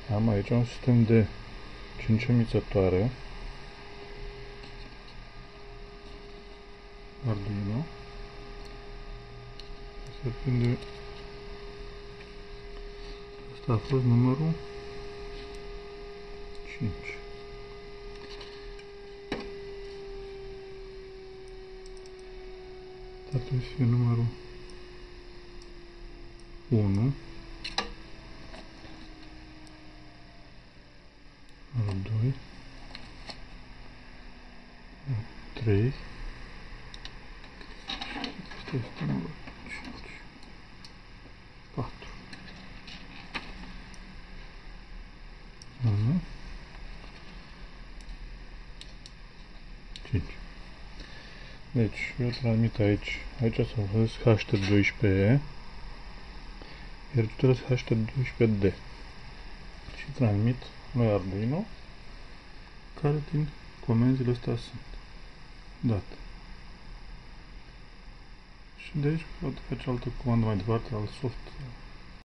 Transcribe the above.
Am aici un sistem de 5 emițătoare Arduino. Se prinde. Asta a fost numărul 5. Asta trebuie să fie numărul 1. Numărul 2. 3. Asta este numărul 5. 4. 1. 5. Deci, eu transmit aici să folosesc HT12, iar tu trebuie HT12D. Și transmit noi Arduino, care din comenzile astea sunt date. Și de aici pot face altă comandă mai departe, alt soft.